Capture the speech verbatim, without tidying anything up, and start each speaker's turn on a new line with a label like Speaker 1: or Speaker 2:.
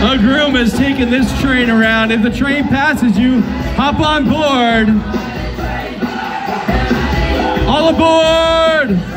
Speaker 1: A groom has taken this train around. If the train passes you, hop on board. All aboard!